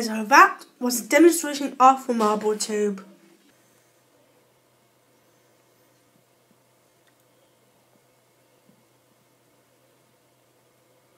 Okay, so that was a demonstration of the marble tube.